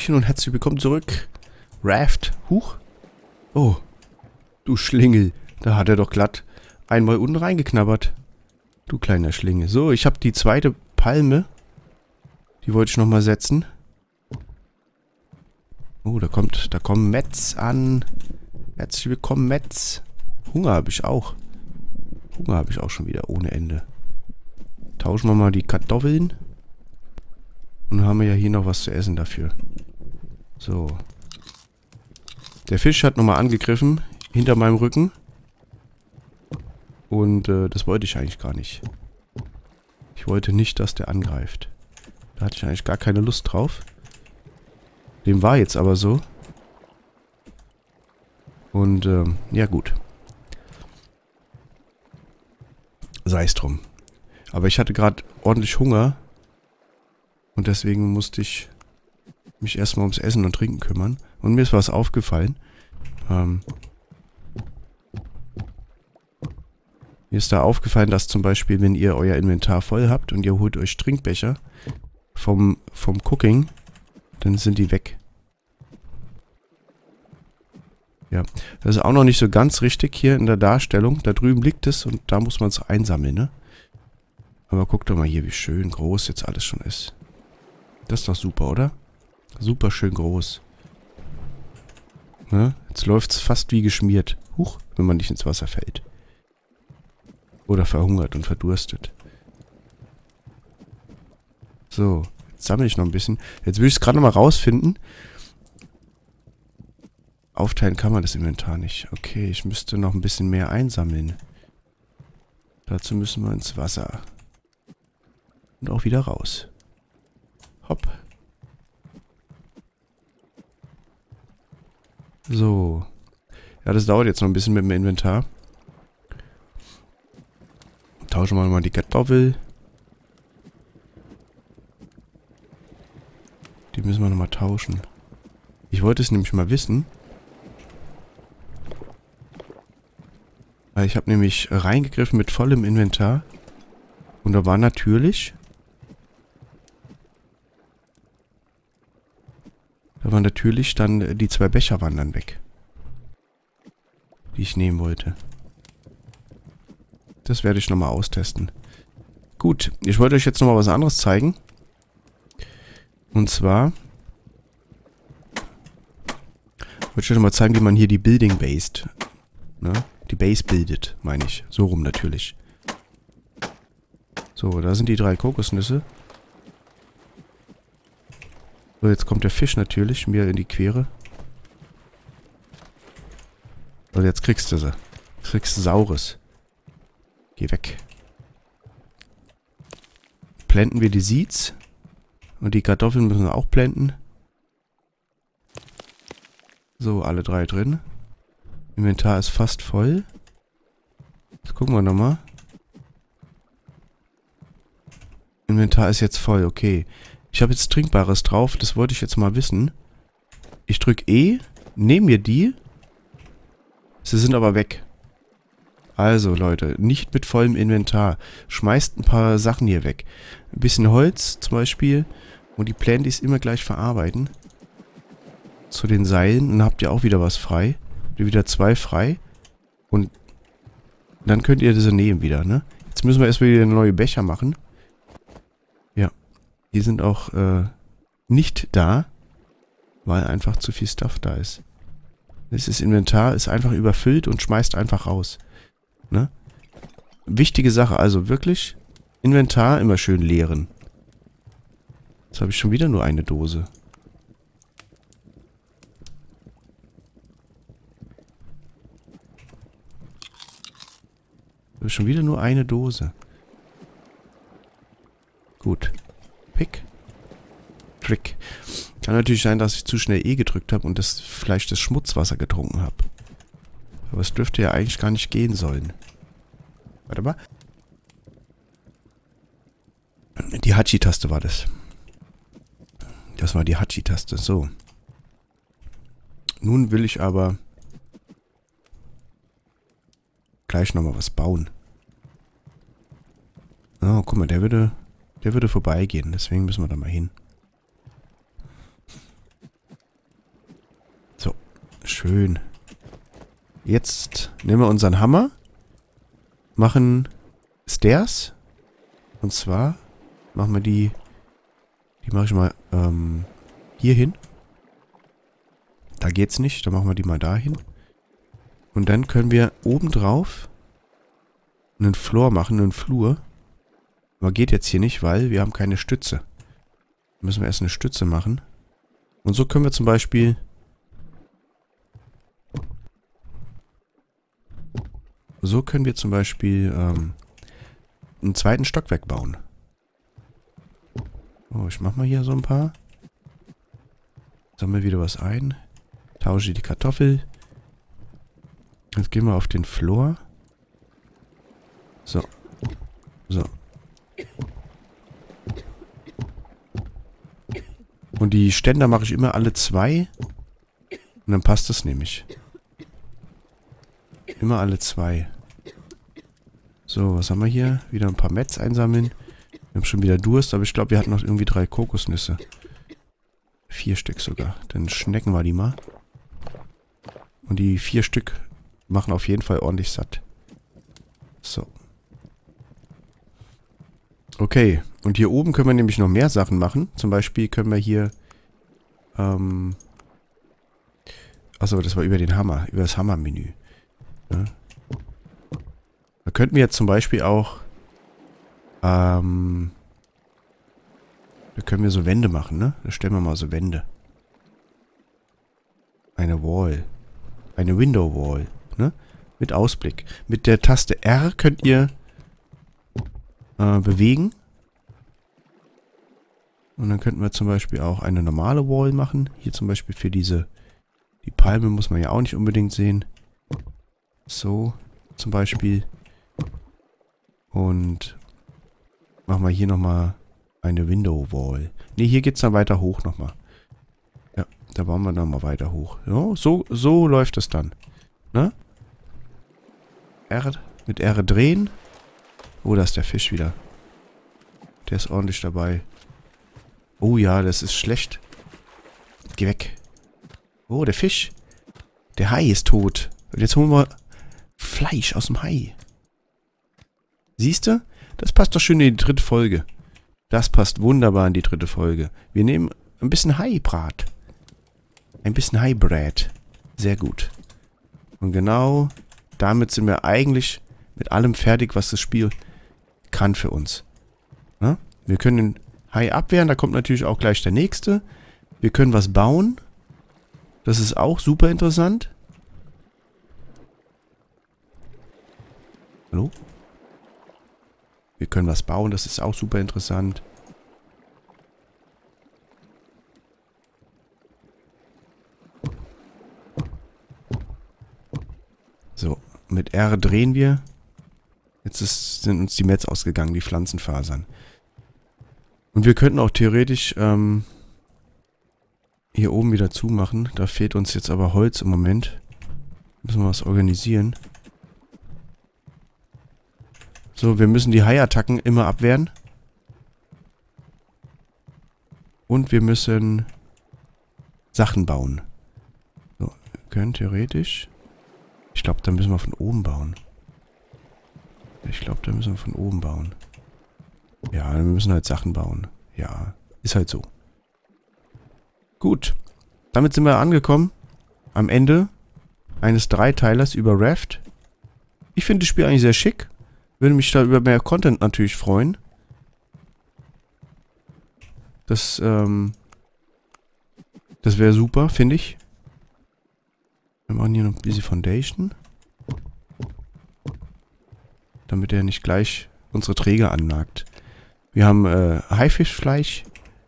Hallöchen und herzlich willkommen zurück. Raft. Huch. Oh. Du Schlingel. Da hat er doch glatt einmal unten reingeknabbert. Du kleiner Schlingel. So, ich habe die zweite Palme. Die wollte ich nochmal setzen. Oh, da kommen Metz an. Herzlich willkommen, Metz. Hunger habe ich auch. Hunger habe ich auch schon wieder ohne Ende. Tauschen wir mal die Kartoffeln. Und dann haben wir ja hier noch was zu essen dafür. So. Der Fisch hat nochmal angegriffen. Hinter meinem Rücken. Und das wollte ich eigentlich gar nicht. Ich wollte nicht, dass der angreift. Da hatte ich eigentlich gar keine Lust drauf. Dem war jetzt aber so. Und ja gut. Sei es drum. Aber ich hatte gerade ordentlich Hunger. Und deswegen musste ich mich erstmal ums Essen und Trinken kümmern. Und mir ist was aufgefallen. Mir ist da aufgefallen, dass zum Beispiel, wenn ihr euer Inventar voll habt und ihr holt euch Trinkbecher vom Cooking, dann sind die weg. Ja, das ist auch noch nicht so ganz richtig hier in der Darstellung. Da drüben liegt es und da muss man es einsammeln, ne? Aber guckt doch mal hier, wie schön groß jetzt alles schon ist. Das ist doch super, oder? Super schön groß. Ne? Jetzt läuft es fast wie geschmiert. Huch, wenn man nicht ins Wasser fällt. Oder verhungert und verdurstet. So, jetzt sammle ich noch ein bisschen. Jetzt will ich es gerade noch mal rausfinden. Aufteilen kann man das Inventar nicht. Okay, ich müsste noch ein bisschen mehr einsammeln. Dazu müssen wir ins Wasser. Und auch wieder raus. Hopp. So. Ja, das dauert jetzt noch ein bisschen mit dem Inventar. Tauschen wir mal die Kartoffel. Die müssen wir nochmal tauschen. Ich wollte es nämlich mal wissen. Weil ich habe nämlich reingegriffen mit vollem Inventar. Und da war natürlich... dann die 2 Becher waren dann weg. Die ich nehmen wollte. Das werde ich nochmal austesten. Gut, ich wollte euch jetzt nochmal was anderes zeigen. Und zwar... wollte ich euch nochmal zeigen, wie man hier die Building based. Ne? Die Base bildet, meine ich. So rum natürlich. So, da sind die 3 Kokosnüsse. So, jetzt kommt der Fisch natürlich mir in die Quere. Und jetzt kriegst du sie. Kriegst du Saures. Geh weg. Planten wir die Seeds. Und die Kartoffeln müssen wir auch planten. So, alle 3 drin. Inventar ist fast voll. Jetzt gucken wir nochmal. Inventar ist jetzt voll, okay. Ich habe jetzt Trinkbares drauf, das wollte ich jetzt mal wissen. Ich drücke E, nehme mir die. Sie sind aber weg. Also Leute, nicht mit vollem Inventar. Schmeißt ein paar Sachen hier weg. Ein bisschen Holz zum Beispiel. Und die Planties immer gleich verarbeiten. Zu den Seilen. Und dann habt ihr auch wieder was frei. Habt ihr wieder 2 frei. Und dann könnt ihr diese nehmen wieder, ne? Jetzt müssen wir erstmal wieder neue Becher machen. Ja. Die sind auch nicht da, weil einfach zu viel Stuff da ist. Das Inventar ist einfach überfüllt und schmeißt einfach raus. Ne? Wichtige Sache, also wirklich Inventar immer schön leeren. Jetzt habe ich schon wieder nur eine Dose. Ich habe schon wieder nur eine Dose. Gut. Pick. Trick. Kann natürlich sein, dass ich zu schnell E gedrückt habe und das vielleicht das Schmutzwasser getrunken habe. Aber es dürfte ja eigentlich gar nicht gehen sollen. Warte mal. Die Hachi-Taste war das. Das war die Hachi-Taste. So. Nun will ich aber gleich nochmal was bauen. Oh, guck mal, der würde vorbeigehen. Deswegen müssen wir da mal hin. Schön. Jetzt nehmen wir unseren Hammer. Machen Stairs. Und zwar machen wir die mache ich mal hier hin. Da geht's nicht. Dann machen wir die mal dahin. Und dann können wir obendrauf einen Floor machen, einen Flur. Aber geht jetzt hier nicht, weil wir haben keine Stütze. Müssen wir erst eine Stütze machen. Und so können wir zum Beispiel einen zweiten Stockwerk bauen. Oh, ich mach mal hier so ein paar. Sammle wieder was ein. Tausche die Kartoffel. Jetzt gehen wir auf den Floor. So. So. Und die Ständer mache ich immer alle 2. Und dann passt das nämlich. Immer alle 2. So, was haben wir hier? Wieder ein paar Mets einsammeln. Wir haben schon wieder Durst, aber ich glaube, wir hatten noch irgendwie 3 Kokosnüsse. 4 Stück sogar. Dann schnecken wir die mal. Und die 4 Stück machen auf jeden Fall ordentlich satt. So. Okay. Und hier oben können wir nämlich noch mehr Sachen machen. Zum Beispiel können wir hier achso, das war über den Hammer. Über das Hammermenü. Ja. Da könnten wir jetzt zum Beispiel auch da können wir so Wände machen, ne? Da stellen wir mal so Wände. Eine Wall. Eine Window Wall, ne? Mit Ausblick. Mit der Taste R könnt ihr bewegen. Und dann könnten wir zum Beispiel auch eine normale Wall machen. Hier zum Beispiel für die Palme muss man ja auch nicht unbedingt sehen. So, zum Beispiel. Und machen wir hier nochmal eine Window Wall. Ne, hier geht es dann weiter hoch nochmal. Ja, da bauen wir nochmal weiter hoch. Ja, so läuft es dann. Ne? Mit R drehen. Oh, da ist der Fisch wieder. Der ist ordentlich dabei. Oh ja, das ist schlecht. Geh weg. Oh, der Fisch. Der Hai ist tot. Und jetzt holen wir Fleisch aus dem Hai. Siehst du? Das passt doch schön in die 3. Folge. Das passt wunderbar in die 3. Folge. Wir nehmen ein bisschen Haibrat. Ein bisschen Haibrat. Sehr gut. Und genau damit sind wir eigentlich mit allem fertig, was das Spiel kann für uns. Na? Wir können den Hai abwehren. Da kommt natürlich auch gleich der nächste. Wir können was bauen. Das ist auch super interessant. Hallo? Wir können was bauen, das ist auch super interessant. So, mit R drehen wir. Jetzt sind uns die Mets ausgegangen, die Pflanzenfasern. Und wir könnten auch theoretisch hier oben wieder zumachen. Da fehlt uns jetzt aber Holz im Moment. Müssen wir was organisieren. So, wir müssen die Haiattacken immer abwehren. Und wir müssen Sachen bauen. So, wir können theoretisch... Ich glaube, da müssen wir von oben bauen. Ja, wir müssen halt Sachen bauen. Ja, ist halt so. Gut. Damit sind wir angekommen. Am Ende eines Dreiteilers über Raft. Ich finde das Spiel eigentlich sehr schick. Würde mich da über mehr Content natürlich freuen. Das wäre super, finde ich. Wir machen hier noch ein bisschen Foundation. Damit er nicht gleich unsere Träger annagt. Wir haben Haifischfleisch.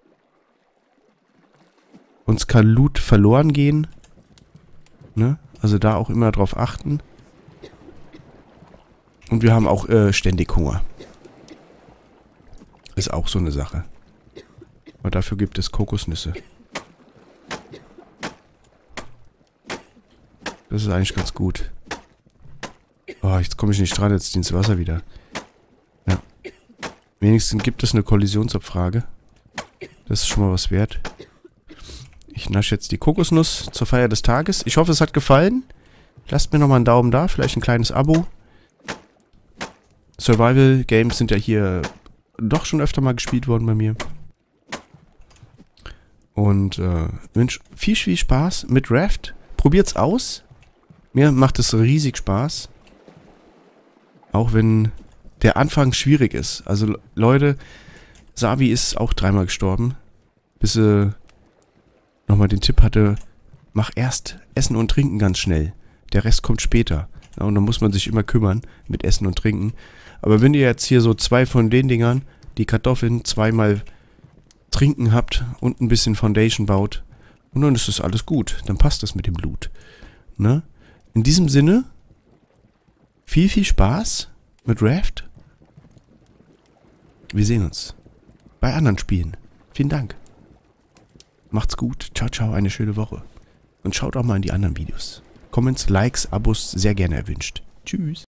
Uns kann Loot verloren gehen. Ne? Also da auch immer drauf achten. Und wir haben auch ständig Hunger. Ist auch so eine Sache. Aber dafür gibt es Kokosnüsse. Das ist eigentlich ganz gut. Oh, jetzt komme ich nicht dran, jetzt ins Wasser wieder. Ja. Wenigstens gibt es eine Kollisionsabfrage. Das ist schon mal was wert. Ich Ich nasche jetzt die Kokosnuss zur Feier des Tages. Ich hoffe, es hat gefallen. Lasst mir nochmal einen Daumen da, vielleicht ein kleines Abo. Survival Games sind ja hier doch schon öfter mal gespielt worden bei mir. Und wünsche viel Spaß mit Raft. Probiert's aus. Mir macht es riesig Spaß. Auch wenn der Anfang schwierig ist. Also Leute, Savi ist auch 3-mal gestorben. Bis sie nochmal den Tipp hatte, mach erst Essen und Trinken ganz schnell. Der Rest kommt später. Ja, und dann muss man sich immer kümmern mit Essen und Trinken. Aber wenn ihr jetzt hier so 2 von den Dingern, die Kartoffeln 2-mal trinken habt und ein bisschen Foundation baut, und dann ist das alles gut. Dann passt das mit dem Blut. Ne? In diesem Sinne, viel Spaß mit Raft. Wir sehen uns bei anderen Spielen. Vielen Dank. Macht's gut. Ciao, eine schöne Woche. Und schaut auch mal in die anderen Videos. Comments, Likes, Abos sehr gerne erwünscht. Tschüss.